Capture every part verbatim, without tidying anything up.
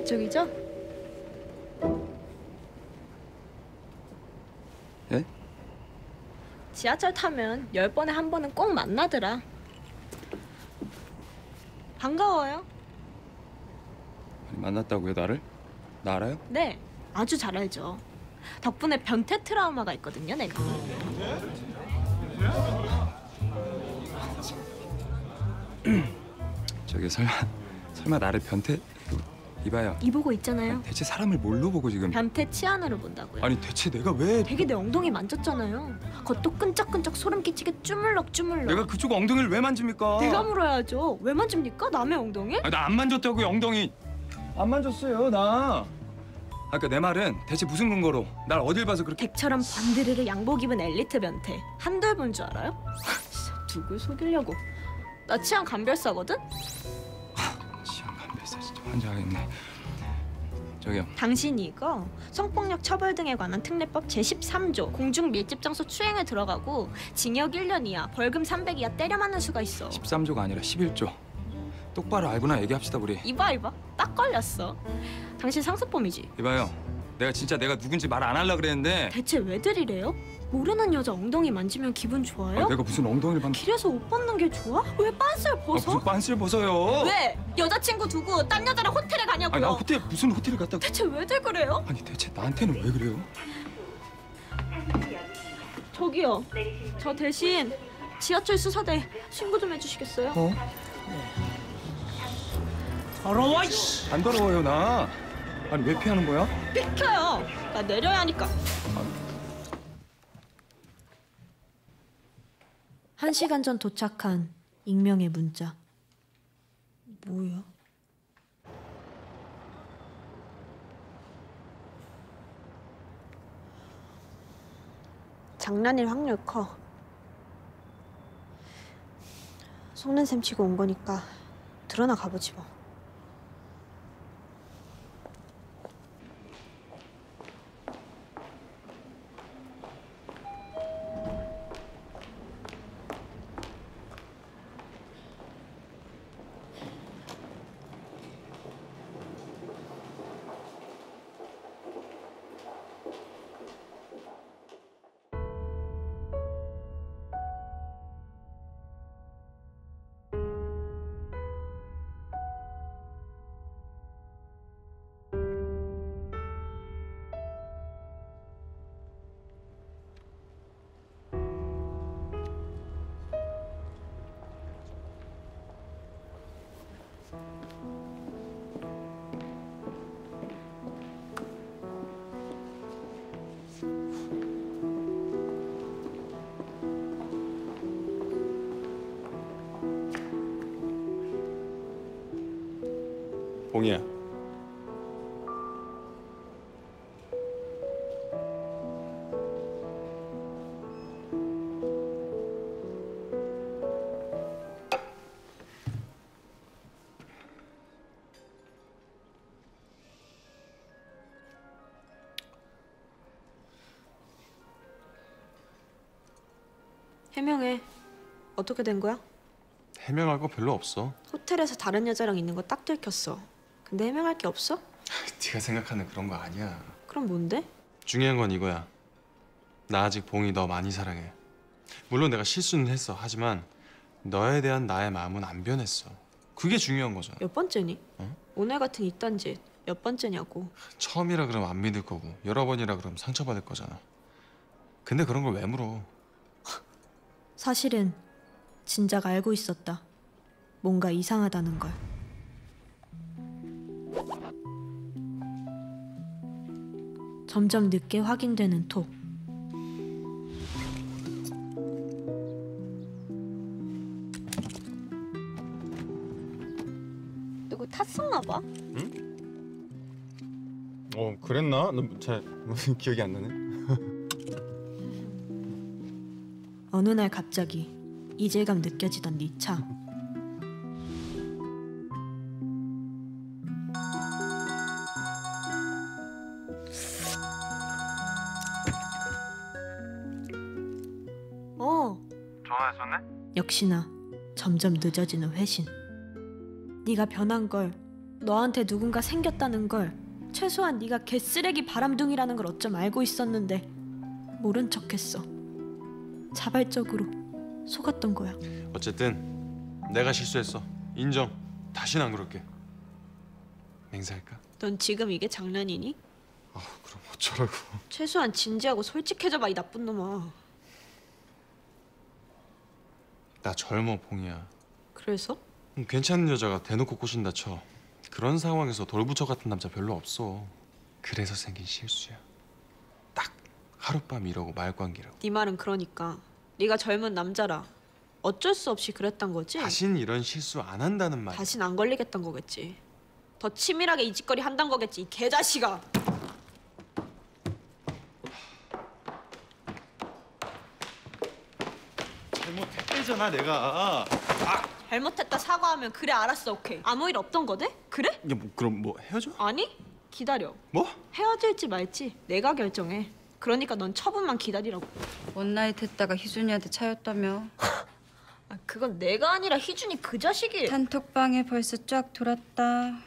이쪽이죠? 예? 지하철 타면 열 번에 한 번은 꼭 만나더라. 반가워요. 아니, 만났다고요, 나를? 나 알아요? 네, 아주 잘 알죠. 덕분에 변태 트라우마가 있거든요, 내가. 저기 설마 설마 나를 변태? 이봐요. 이 보고 있잖아요. 아니, 대체 사람을 뭘로 보고 지금? 변태 치안으로 본다고요. 아니 대체 내가 왜? 되게 내 엉덩이 만졌잖아요. 그것도 끈적끈적 소름 끼치게 주물럭 주물럭. 내가 그쪽 엉덩이를 왜 만집니까? 내가 물어야죠. 왜 만집니까? 남의 엉덩이? 아, 나 안 만졌다고요, 엉덩이. 안 만졌어요, 나. 아까 그러니까 내 말은 대체 무슨 근거로 날 어딜 봐서 그렇게? 댁처럼 반드르르 양복 입은 엘리트 변태 한둘 본 줄 알아요? 누굴 속이려고. 나 치안 감별사거든? 치안 감별사 진짜 환장하겠네. 저기요. 당신이 이거 성폭력 처벌 등에 관한 특례법 제십삼 조 공중 밀집 장소 추행에 들어가고 징역 일 년 이하 벌금 삼백 이하 때려 맞는 수가 있어. 십삼 조가 아니라 십일 조. 똑바로 알고나 얘기합시다 우리. 이봐 이봐 딱 걸렸어. 당신 상습범이지? 이봐요. 내가 진짜 내가 누군지 말 안 하려 그랬는데. 대체 왜들 이래요? 모르는 여자 엉덩이 만지면 기분 좋아요? 아, 내가 무슨 엉덩이를 만... 길에서 옷 벗는 게 좋아? 왜 빤스를 벗어? 아, 무슨 빤스를 벗어요? 왜? 여자친구 두고 딴 여자랑 호텔에 가냐고요? 아니 나 호텔 무슨 호텔을 갔다고? 대체 왜들 그래요? 아니 대체 나한테는 왜 그래요? 저기요. 저 대신 지하철 수사대 신고 좀 해주시겠어요? 어? 더러워 이씨. 안 더러워요 나. 아니 왜 피하는 거야? 비켜요. 나 내려야 하니까. 한 시간 전 도착한 익명의 문자. 뭐야? 장난일 확률 커. 속는 셈 치고 온 거니까 드러나 가보지 뭐. 봉이야. 해명해. 어떻게 된 거야? 해명할 거 별로 없어. 호텔에서 다른 여자랑 있는 거 딱 들켰어. 근데 해명할 게 없어? 네가 생각하는 그런 거 아니야. 그럼 뭔데? 중요한 건 이거야. 나 아직 봉이 너 많이 사랑해. 물론 내가 실수는 했어. 하지만 너에 대한 나의 마음은 안 변했어. 그게 중요한 거잖아. 몇 번째니? 어? 오늘 같은 이딴 짓 몇 번째냐고. 처음이라 그러면 안 믿을 거고 여러 번이라 그러면 상처받을 거잖아. 근데 그런 걸 왜 물어? 사실은 진작 알고 있었다. 뭔가 이상하다는 걸. 점점 늦게 확인되는 톡. 누구 탔었나 봐. 응? 어 그랬나? 잘 기억이 안 나네. 어느 날 갑자기 이질감 느껴지던 네 차. 어. 전화했었네? 역시나 점점 늦어지는 회신. 네가 변한 걸 너한테 누군가 생겼다는 걸 최소한 네가 개쓰레기 바람둥이라는 걸 어쩜 알고 있었는데 모른 척했어. 자발적으로 속았던 거야. 어쨌든 내가 실수했어. 인정. 다시는 안 그럴게. 맹세할까? 넌 지금 이게 장난이니? 아 그럼 어쩌라고. 최소한 진지하고 솔직해져봐 이 나쁜 놈아. 나 젊어 봉이야. 그래서? 음, 괜찮은 여자가 대놓고 꼬신다 쳐. 그런 상황에서 돌부처 같은 남자 별로 없어. 그래서 생긴 실수야. 딱 하룻밤 이러고 말관계라고. 네 말은 그러니까 네가 젊은 남자라 어쩔 수 없이 그랬단 거지? 다신 이런 실수 안 한다는 말. 다신 안 걸리겠단 거겠지. 더 치밀하게 이 짓거리 한단 거겠지 이 개자식아. 잘못했대잖아 내가. 잘못했다 사과하면 그래 알았어 오케이. 아무 일 없던 거대? 그래? 야, 뭐 그럼 뭐 헤어져? 아니 기다려. 뭐? 헤어질지 말지 내가 결정해. 그러니까 넌 처분만 기다리라고. 원나잇 했다가 희준이한테 차였다며. 아, 그건 내가 아니라 희준이 그 자식이. 단톡방에 벌써 쫙 돌았다.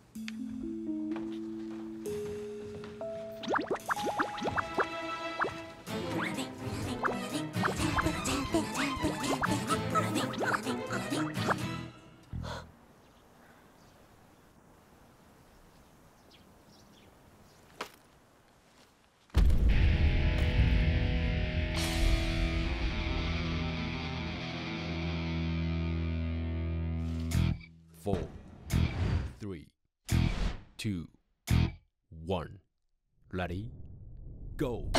Four, three, two, one. Ready? Go.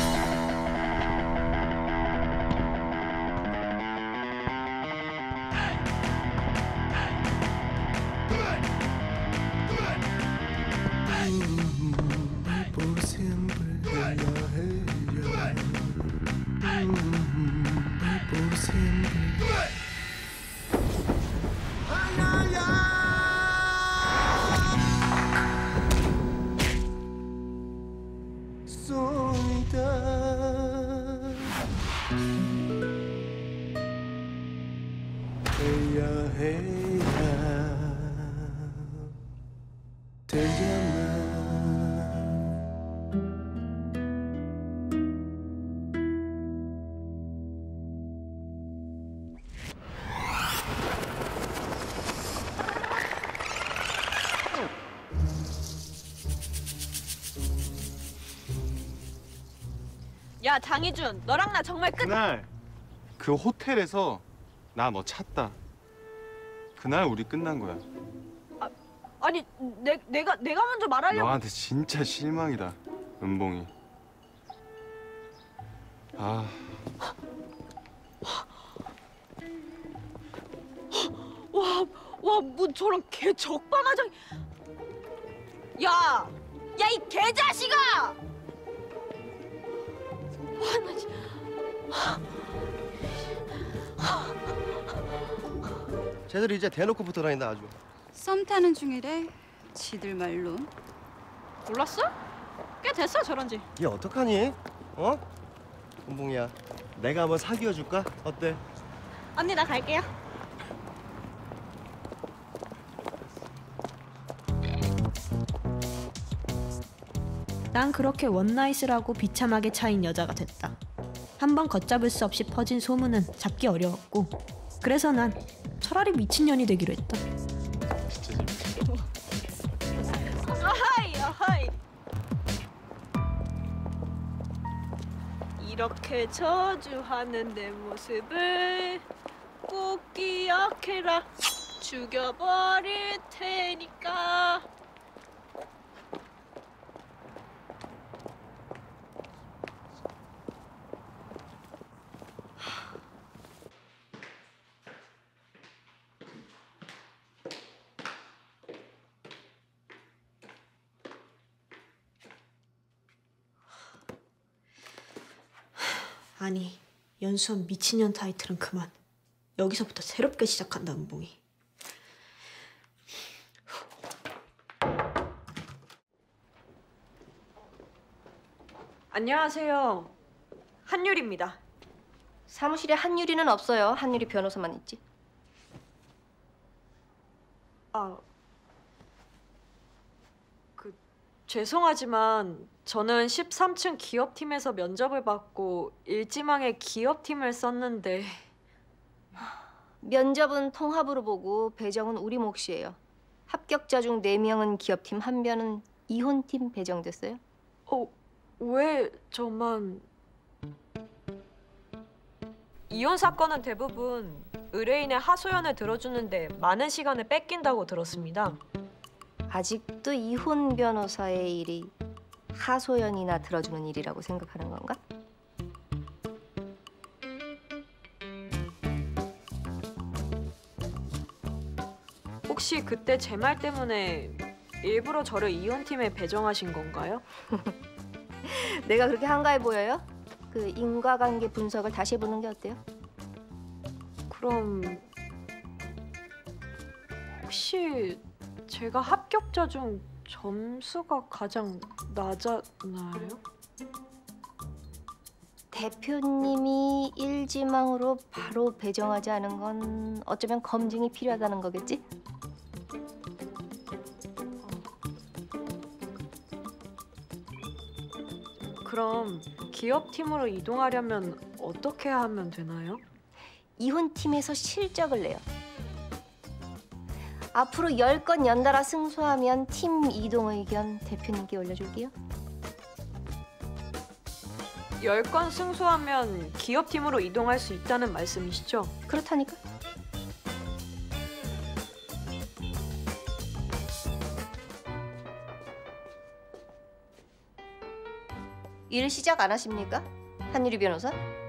야 장희준 너랑 나 정말 끝. 그날 그 호텔에서 나 너 찾다. 그날 우리 끝난 거야. 아니 내, 내가 내가 먼저 말하려고. 너한테 진짜 실망이다, 은봉이. 아, 와와 뭐 저런 개 적반하장. 야, 야 이 개자식아! 와 나 진짜. 쟤들 이제 대놓고 붙어 다닌다 아주. 썸 타는 중이래. 지들 말로. 몰랐어? 꽤 됐어 저런지. 얘 어떡하니? 어? 은봉이야, 내가 한번 사귀어 줄까? 어때? 언니 나 갈게요. 난 그렇게 원나잇을 하고 비참하게 차인 여자가 됐다. 한 번 걷잡을 수 없이 퍼진 소문은 잡기 어려웠고, 그래서 난 차라리 미친년이 되기로 했다. 진짜 재밌어. 아하이 아하이. 이렇게 저주하는 내 모습을 꼭 기억해라. 죽여버릴 테니까. 아니, 연수원 미친년 타이틀은 그만. 여기서부터 새롭게 시작한다, 은봉이. 안녕하세요. 한율입니다. 사무실에 한유리는 없어요. 한유리 변호사만 있지. 아, 죄송하지만 저는 십삼 층 기업팀에서 면접을 받고 일지망에 기업팀을 썼는데 면접은 통합으로 보고 배정은 우리 몫이에요. 합격자 중 네 명은 기업팀, 한 명은 이혼팀 배정됐어요. 어, 왜 저만... 이혼 사건은 대부분 의뢰인의 하소연을 들어주는데 많은 시간을 뺏긴다고 들었습니다. 아직도 이혼 변호사의 일이 하소연이나 들어주는 일이라고 생각하는 건가? 혹시 그때 제 말 때문에 일부러 저를 이혼팀에 배정하신 건가요? 내가 그렇게 한가해 보여요? 그 인과관계 분석을 다시 해보는 게 어때요? 그럼 혹시 제가 합격자 중 점수가 가장 낮았나요? 대표님이 일지망으로 바로 배정하지 않은 건 어쩌면 검증이 필요하다는 거겠지? 그럼 기업팀으로 이동하려면 어떻게 하면 되나요? 이혼팀에서 실적을 내요. 앞으로 열 건 연달아 승소하면 팀 이동 의견 대표님께 올려줄게요. 열 건 승소하면 기업팀으로 이동할 수 있다는 말씀이시죠? 그렇다니까. 일 시작 안 하십니까? 한유리 변호사?